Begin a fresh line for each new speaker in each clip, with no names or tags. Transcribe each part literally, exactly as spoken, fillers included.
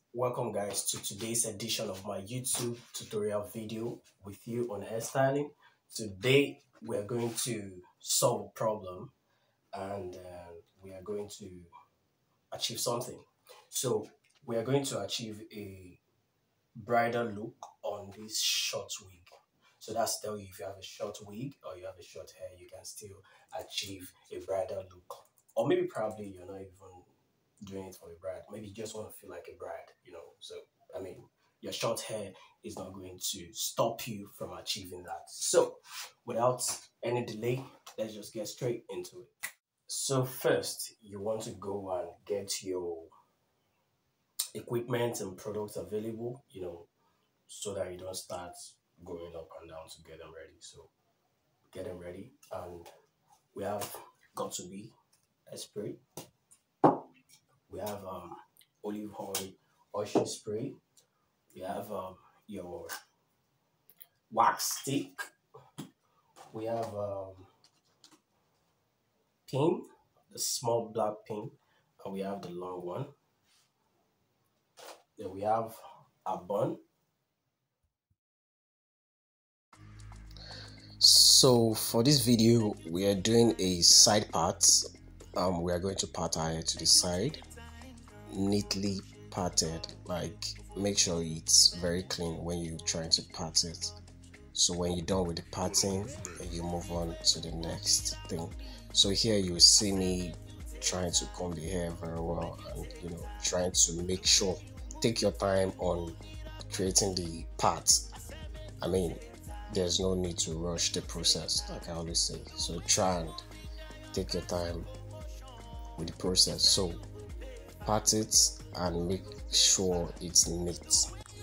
Welcome guys to today's edition of my YouTube tutorial video with you on hairstyling. Today we are going to solve a problem and uh, we are going to achieve something. So we are going to achieve a bridal look on this short wig. So that's tell you if you have a short wig or you have a short hair, you can still achieve a bridal look. Or maybe probably you're not even doing it for a bride. Maybe you just want to feel like a bride, you know. So I mean, your short hair is not going to stop you from achieving that. So without any delay, let's just get straight into it. So first, you want to go and get your equipment and products available, you know, so that you don't start going up and down to get them ready. So get them ready, and we have got to be a spray. We have um olive oil washing spray. We have um your wax stick. We have um pin, the small black pin, and we have the long one. Then we have a bun. So for this video, we are doing a side part. Um, we are going to part our hair to the side, neatly parted. Like, make sure it's very clean when you're trying to part it. So when you're done with the parting, you move on to the next thing. So here you see me trying to comb the hair very well, and you know, trying to make sure. Take your time on creating the parts. I mean, there's no need to rush the process, like I always say. So try and take your time with the process. So part it and make sure it's neat.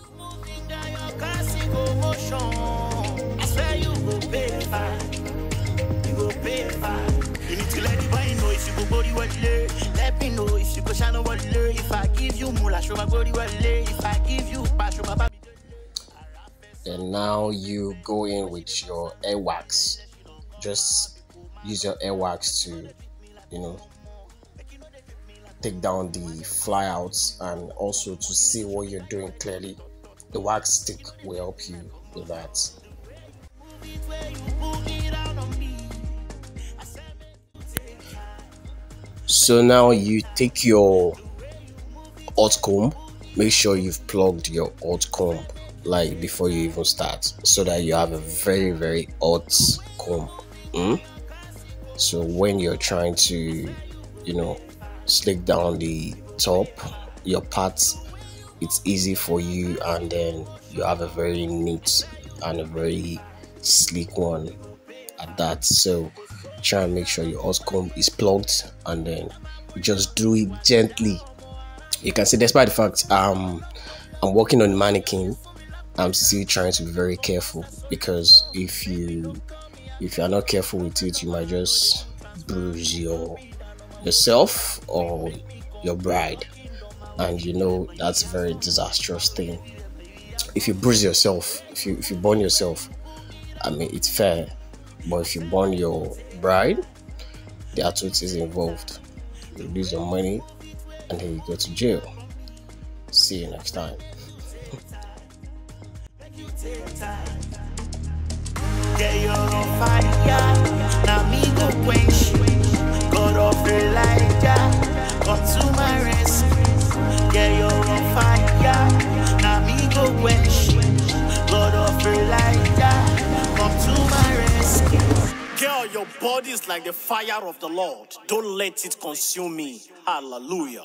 Let me know if you go shine what if I give you mula show my body what if I give you passion baba.
And now you go in with your hair wax. Just use your hair wax to, you know, take down the flyouts and also to see what you're doing clearly. The wax stick will help you with that. So now you take your hot comb. Make sure you've plugged your hot comb like before you even start, so that you have a very very hot comb. Mm? So when you're trying to, you know, slick down the top, your parts, it's easy for you, and then you have a very neat and a very sleek one at that. So try and make sure your hot comb is plugged, and then you just do it gently. You can see, despite the fact um I'm working on mannequin, I'm still trying to be very careful, because if you if you are not careful with it, you might just bruise your yourself or your bride, and you know that's a very disastrous thing. If you bruise yourself, if you if you burn yourself, I mean, it's fair, but if you burn your bride, there are two things involved. You lose your money, and then you go to jail. See you next time.
Yeah, you're on fire. Now me go quench you. God of Elijah, come to my rescue. Yeah, you're on fire. Now me go quench you. God of Elijah, come to my rescue. Girl, your body is like the fire of the Lord. Don't let it consume me. Hallelujah.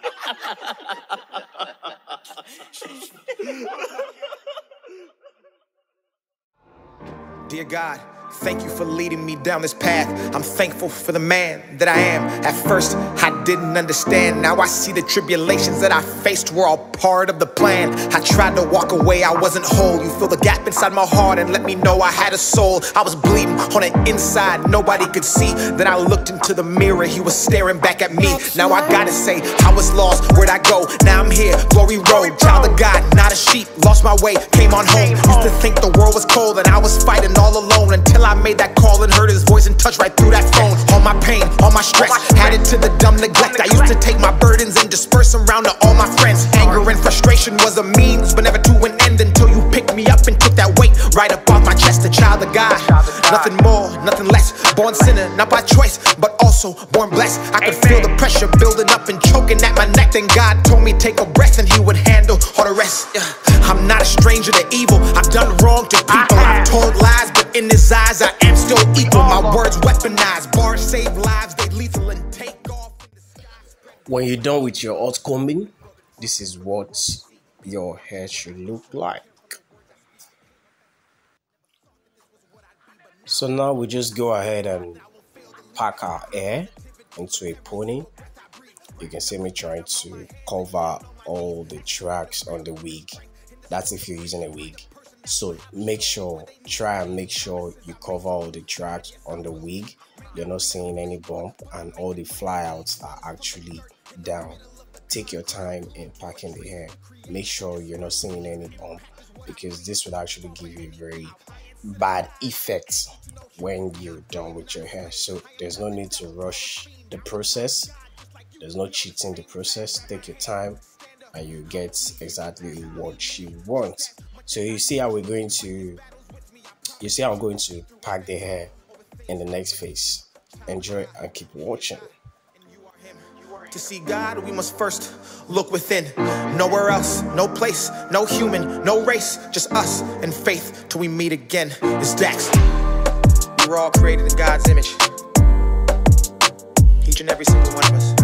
Dear God, thank you for leading me down this path. I'm thankful for the man that I am. At first, I didn't understand. Now I see the tribulations that I faced were all part of the plan. I tried to walk away, I wasn't whole. You fill the gap inside my heart and let me know I had a soul. I was bleeding on the inside, nobody could see. Then I looked into the mirror, he was staring back at me. Now I gotta say, I was lost, where'd I go? Now I'm here, glory road. Child of God, not a sheep, lost my way, came on home. Used to think the world was cold and I was fighting all alone, until I made that call and heard his voice and touched right through that phone. All my pain, all my stress, added to the dumb neglect. I used to take my burdens and disperse them around to all my friends. Anger and frustration Motivation was a means, but never to an end until you picked me up and took that weight right up off my chest. A child of God, nothing more, nothing less. Born sinner, not by choice, but also born blessed. I could feel the pressure building up and choking at my neck. Then God told me take a breath and he would handle all the rest. Yeah. I'm not a stranger to evil. I've done wrong to people. I've told lies, but in his eyes I am still equal. My words weaponized, bars save lives, they lethal and take off.
When you're done with your hot combing, this is what your hair should look like. So now we just go ahead and pack our hair into a pony. You can see me trying to cover all the tracks on the wig. That's if you're using a wig. So make sure, try and make sure you cover all the tracks on the wig. You're not seeing any bump and all the flyouts are actually down. Take your time in packing the hair. Make sure you're not seeing any bump, because this will actually give you a very bad effect when you're done with your hair. So there's no need to rush the process. There's no cheating the process. Take your time and you get exactly what you want. So you see how we're going to you see how I'm going to pack the hair in the next phase. Enjoy and keep watching.
To see God, we must first look within. Nowhere else, no place, no human, no race, just us and faith till we meet again. It's Dax. We're all created in God's image. Each and every single one of us.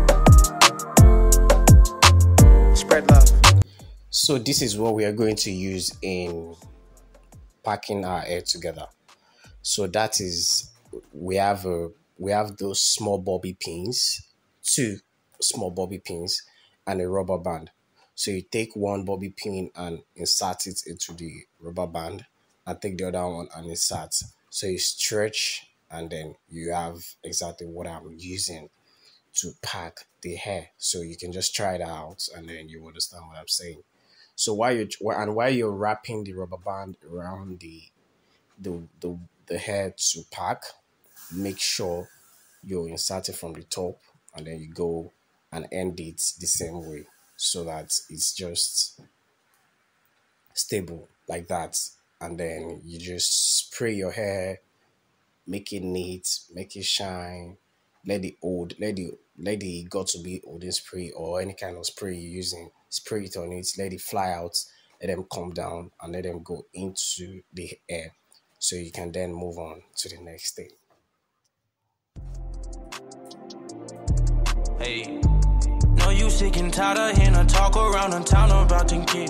Spread love.
So this is what we are going to use in packing our hair together. So that is, we have a we have those small bobby pins, two small bobby pins and a rubber band. So you take one bobby pin and insert it into the rubber band and take the other one and insert. So you stretch and then you have exactly what I'm using to pack the hair. So you can just try it out and then you understand what I'm saying. So while you and while you're wrapping the rubber band around the the the, the hair to pack, make sure you insert it from the top and then you go and end it the same way so that it's just stable like that. And then you just spray your hair, make it neat, make it shine. Let the old, let the let the got to be olden spray or any kind of spray you're using, spray it on it, let it fly out, let them come down and let them go into the air. So you can then move on to the next thing.
Hey, no, you sick and tired of hearing her talk around the town about them kids.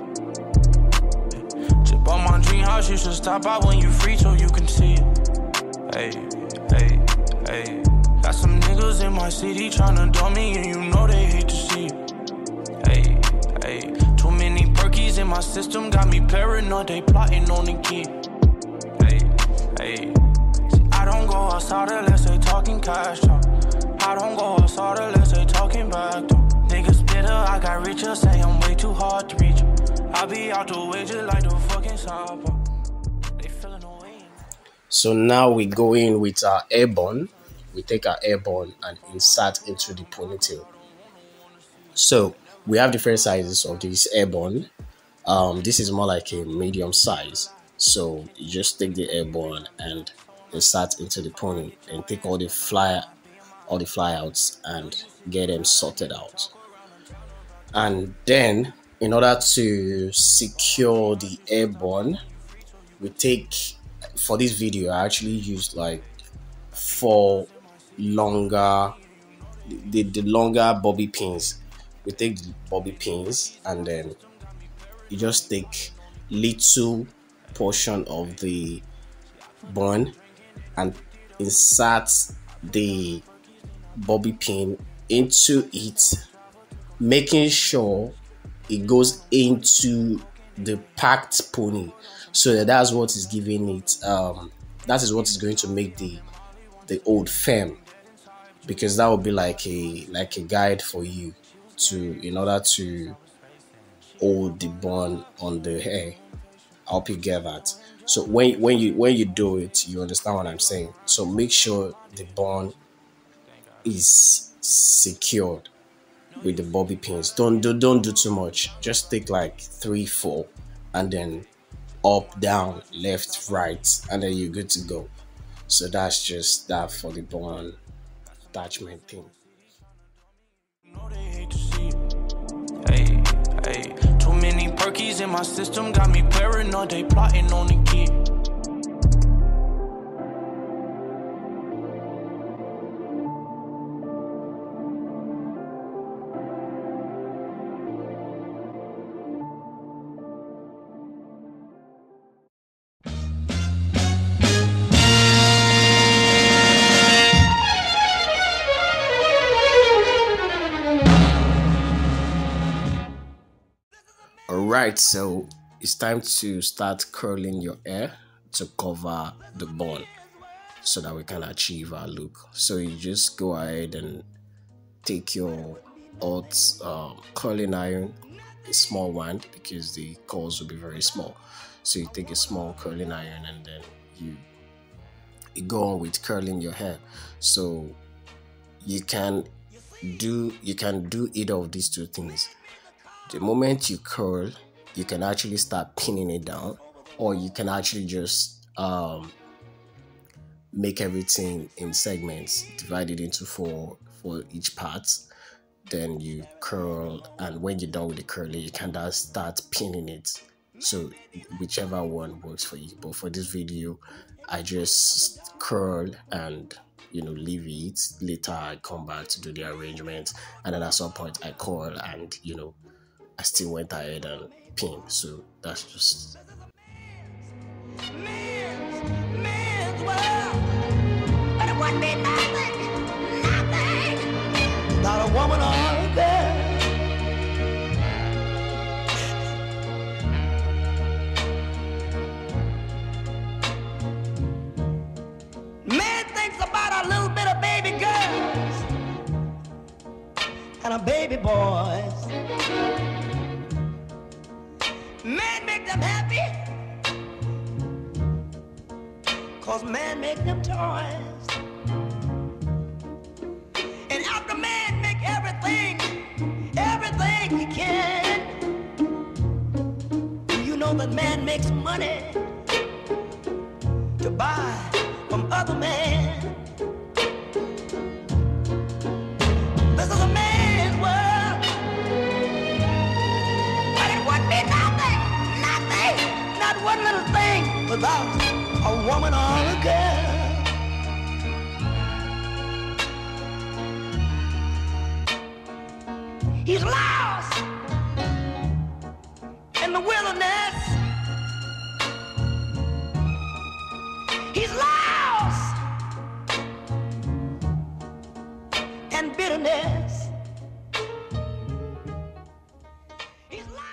Chip on my dream house, you should stop by when you free so you can see it. Hey, hey, hey. Got some niggas in my city tryna dump me and you know they hate to see it. Hey, hey. Too many perkies in my system got me paranoid, they plotting on the kid. Hey, hey. See, I don't go outside unless they talking cash talk. I don't go outside unless they talking back to niggas bitter, I got richer, say I'm way too hard to reach. I be out the way just like the fucking sidewalk. They feeling away.
So now we go in with our hair bun. We take our hair bun and insert into the ponytail. So we have different sizes of this hair bun. Um, this is more like a medium size. So you just take the hair bun and insert into the pony and take all the fly all the flyouts and get them sorted out. And then in order to secure the hair bun, we take, for this video I actually used like four longer the, the longer bobby pins. We take the bobby pins and then you just take little portion of the bun and insert the bobby pin into it, making sure it goes into the packed pony. So that that's what is giving it um that is what is going to make the the old firm, because that will be like a like a guide for you to in order to hold the bun on the hair. I hope you get that. So when when you when you do it, you understand what I'm saying. So make sure the bun is secured. with the bobby pins. Don't do don't do too much. Just take like three, four, and then up, down, left, right, and then you're good to go. So that's just that for the bone attachment thing.
Hey, hey, too many perkies in my system got me paranoid. They plotting on the kid.
Alright, so it's time to start curling your hair to cover the bun so that we can achieve our look. So you just go ahead and take your hot um, curling iron, a small one, because the curls will be very small. So you take a small curling iron and then you, you go on with curling your hair. So you can do you can do either of these two things. The moment you curl, you can actually start pinning it down, or you can actually just um, make everything in segments, divide it into four for each part. Then you curl, and when you're done with the curling, you can just start pinning it. So whichever one works for you. But for this video, I just curl and you know leave it. Later I come back to do the arrangement, and then at some point I curl and you know I still went ahead and pin. So that's just
Men's, men's world, but it wouldn't be nothing, nothing, not a woman or a girl. Man thinks about a little bit of baby girls and a baby boys. Man make them happy, cause man make them toys. And after man make everything, everything he can, you know that man makes money to buy from other men. This is a man's world, but it would be nothing, nothing, not one little thing without a woman or a girl. He's lost in the wilderness. He's lost in bitterness. He's lost.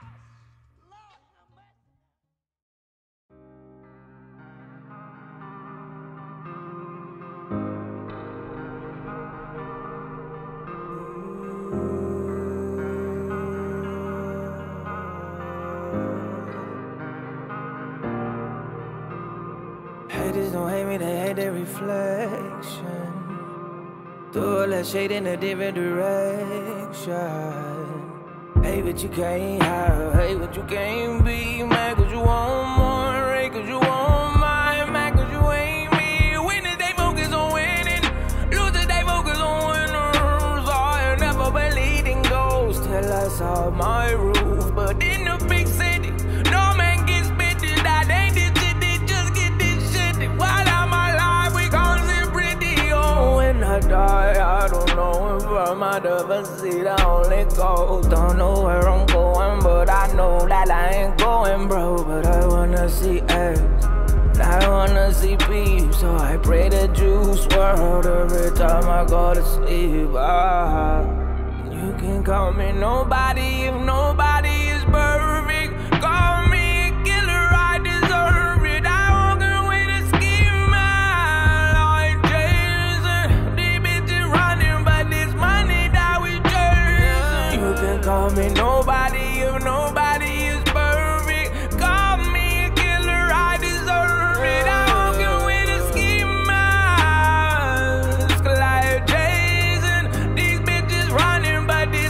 Haters don't hate me, they hate their reflection. Throw all that shade in a different direction. Hey, but you can't hide, hey, but you can't be mad cause you want more, right, cause you want mine, mad cause you ain't me. Winners, they focus on winning, losers, they focus on winners. I never believed in ghosts till I saw my roof, but in the big city, no man gets bitches, that ain't this shit, they just get this shit. While I'm alive, we gon' live pretty. Oh, when I die, I don't know if I'm out of a seat, I only go. Don't know where I'm going, but I know that I ain't going, bro. But I wanna see X, I wanna see peace, so I pray the juice world every time I go to sleep. Ah, you can call me nobody if nobody is perfect. Call me a killer, I deserve it. I walk away to scheme like Jason. These bitches running, but this money that we chasing. You can call me nobody if nobody is perfect. Call me a killer, I deserve it. I walk away to scheme like Jason. These bitches running, but this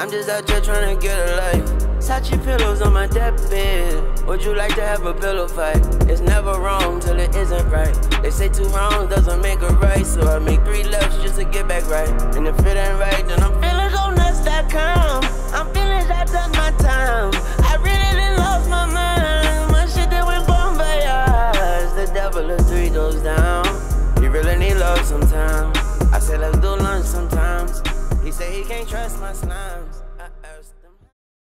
I'm just out here trying to get a life. Sachi pillows on my deathbed. Would you like to have a pillow fight? It's never wrong till it isn't right. They say two wrongs doesn't make a right, so I make three lefts just to get back right. And if it ain't right, then I'm feeling go nuts dot com. I'm feeling that done my time. I really done lost my mind. My shit that went bon voyage. The devil is three doors down. He really need love sometimes. I said let's do lunch sometimes. He said he can't trust my slimes. I asked him.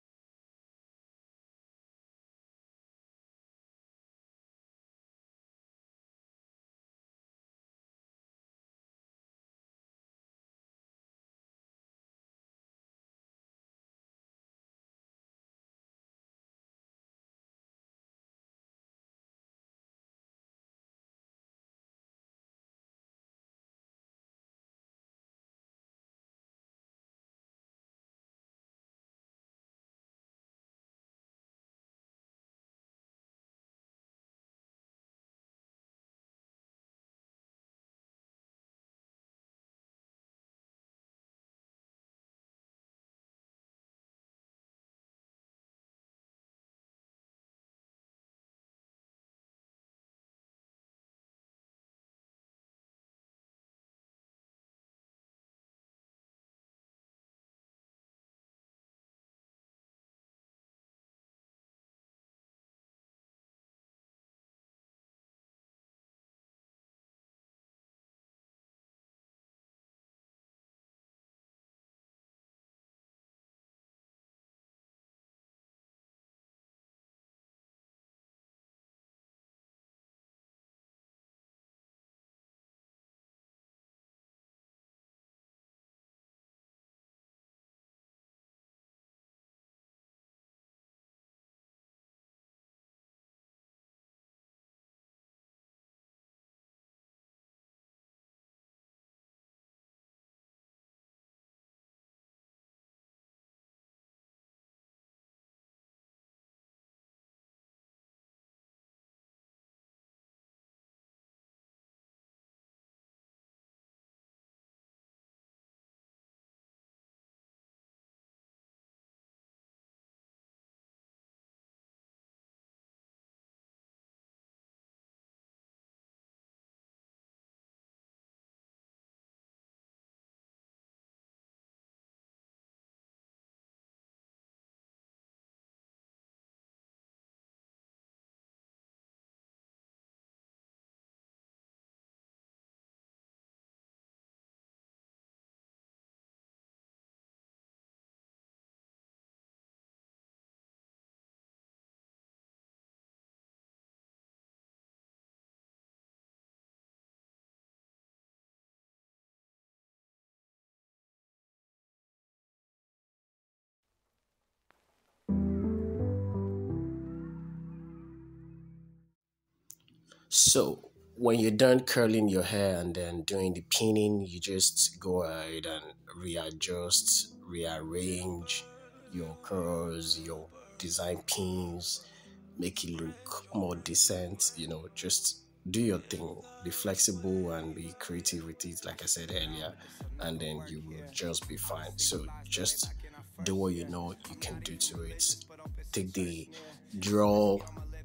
So when you're done curling your hair and then doing the pinning, you just go ahead and readjust, rearrange your curls, your design pins, make it look more decent, you know, just do your thing, be flexible and be creative with it, like I said earlier, and then you will just be fine. So just do what you know you can do to it. Take the draw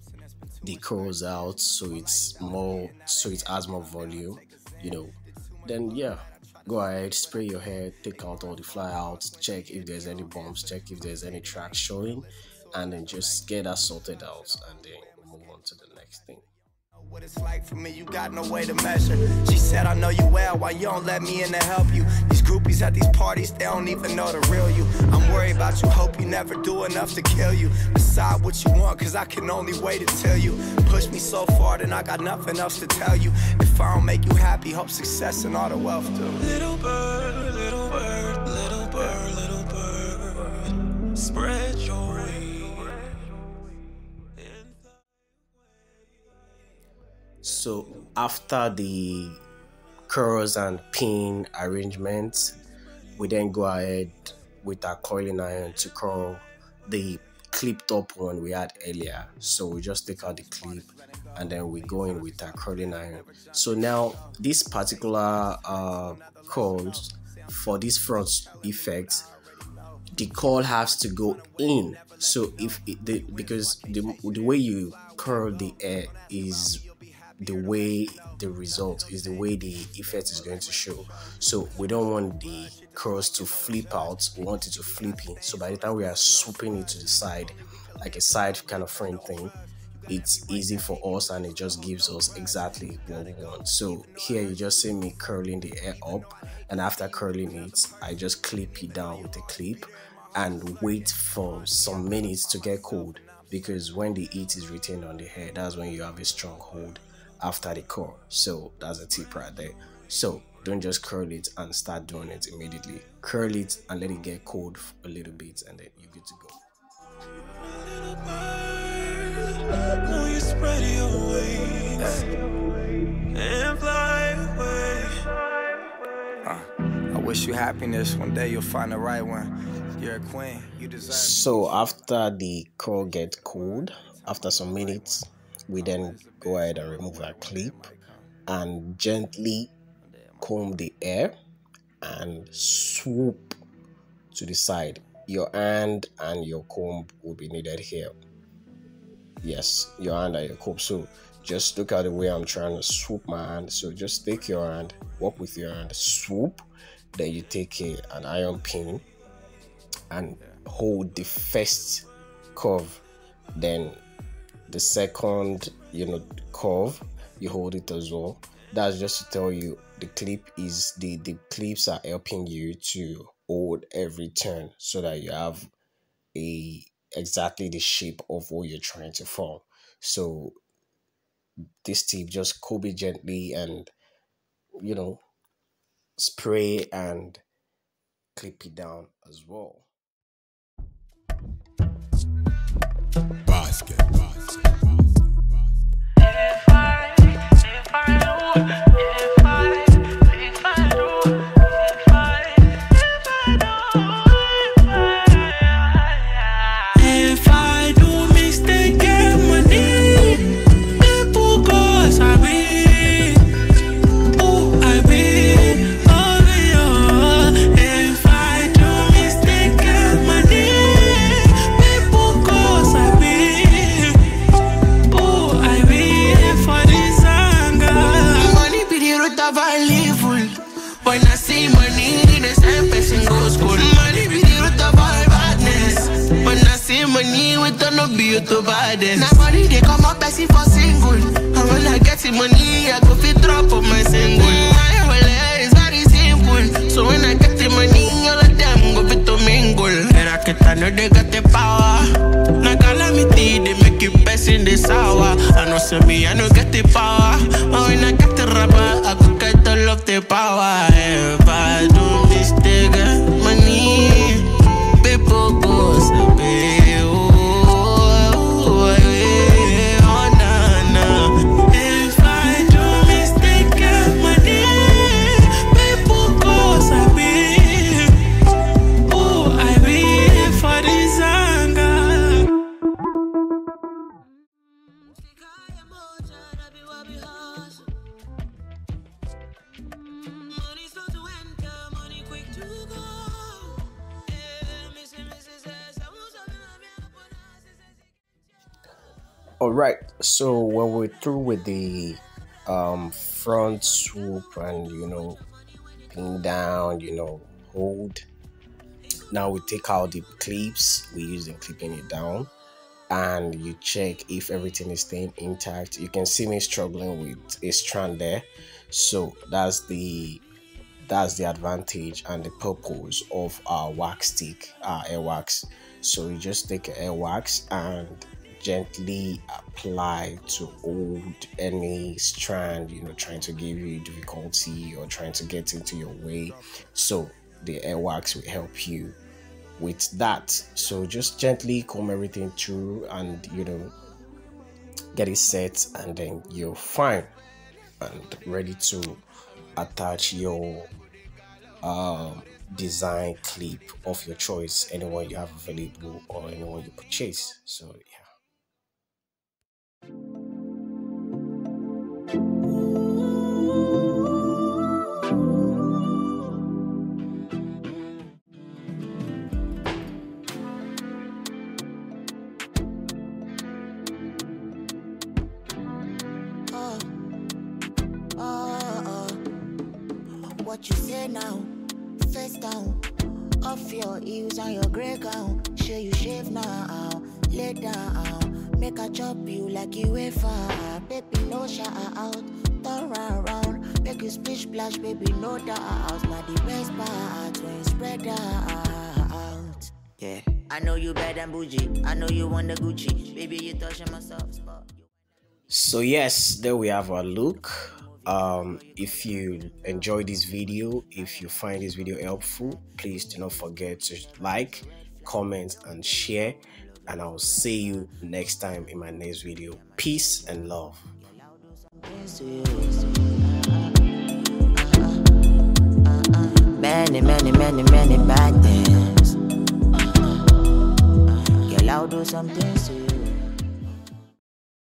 the curls out so it's more so it has more volume, you know. Then yeah, go ahead, spray your hair, take out all the fly outs, check if there's any bumps, check if there's any tracks showing, and then just get that sorted out and then move on to the next thing.
What it's like for me, you got no way to measure. She said, I know you well, why you don't let me in to help you? These groupies at these parties, they don't even know the real you. I'm worried about you, hope you never do enough to kill you. Decide what you want, cause I can only wait to tell you. Push me so far, then I got nothing else to tell you. If I don't make you happy, hope success and all the wealth do.
Little bird, little bird, little bird, little bird, spread your wings.
So after the curls and pin arrangements, we then go ahead with our coiling iron to curl the clipped up one we had earlier. So we just take out the clip and then we go in with our curling iron. So now this particular uh, curls for this front effect, the curl has to go in. So if it, the because the the way you curl the hair is the way the result is the way the effect is going to show. So we don't want the curls to flip out, we want it to flip in. So by the time we are swooping it to the side, like a side kind of frame thing, it's easy for us and it just gives us exactly what we want. So here you just see me curling the hair up, and after curling it, I just clip it down with a clip and wait for some minutes to get cold, because when the heat is retained on the hair, that's when you have a strong hold after the curl. So that's a tip right there. So don't just curl it and start doing it immediately. Curl it and let it get cold a little bit, and then you're good to go.
Will you spread your wings and fly away?
Uh, I wish you happiness. One day you'll find the right one. You're a queen. You deserve.
So after the curl gets cold, after some minutes, we then go ahead and remove our clip and gently comb the hair and swoop to the side. Your hand and your comb will be needed here. Yes, your hand and your comb. So just look at the way I'm trying to swoop my hand. So just take your hand, work with your hand, swoop. Then you take a, an iron pin and hold the first curve. Then the second, you know, curve, you hold it as well. That's just to tell you the clip is the the clips are helping you to hold every turn so that you have a exactly the shape of what you're trying to form. So this tip, just comb it gently and, you know, spray and clip it down as well.
Basket, basket, basket, basket.
If I, if I do, if I, if I do, if I, if I do, if I do mistake, get money, people cause I be, oh I be, oh yeah. If I do mistake, get money, people cause I be, oh I be for this anger. Money be the root of all evil. When I see money, the same person goes school. Money be the root of all badness. When I see money, we turn up be to baddest. Now money they come up person for single. And when I get the money, I go fit drop on my single. My whole is very simple. So when I get the money, all of them go fit to mingle. And I can't know they got the power. Now calamity, they make you best in the sour. I know say me, I know get the power. But when I get the rubber, I go get all of the power. If I do mistake, money, people go say, oh, oh, yeah, oh, nah, nah. If I do mistake, money, people go say, oh, I be for this anger.
All right, so when we're through with the um front swoop and, you know, pin down, you know, hold, now we take out the clips, we use them clipping it down, and you check if everything is staying intact. You can see me struggling with a strand there, so that's the that's the advantage and the purpose of our wax stick, our hair wax. So you just take a hair wax and gently apply to hold any strand, you know, trying to give you difficulty or trying to get into your way. So the hair wax will help you with that. So just gently comb everything through and, you know, get it set, and then you're fine and ready to attach your um design clip of your choice, anyone you have available or anyone you purchase. So yeah.
what you say now. Face down, off your heels and your grey gown. Show you shave now, lay down. Make a chop you like you ever. Baby, no shout out, turn around. Make you splish splash, baby, no doubt. Now the best part when you spread out. Yeah, I know you bad and bougie. I know you want the Gucci. Baby, you touching my soft spot.
So yes, there we have our look. Um if you enjoyed this video, if you find this video helpful, please do not forget to like, comment and share, and I'll see you next time in my next video. Peace and love.
Many, many, many, many bad things. Girl, I'll do something to you.